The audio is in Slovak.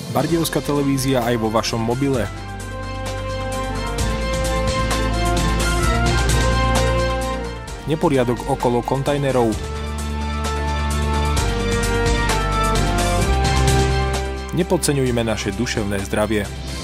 Bardejovská televízia aj vo vašom mobile. Neporiadok okolo kontajnerov. Nepodceňujme naše duševné zdravie.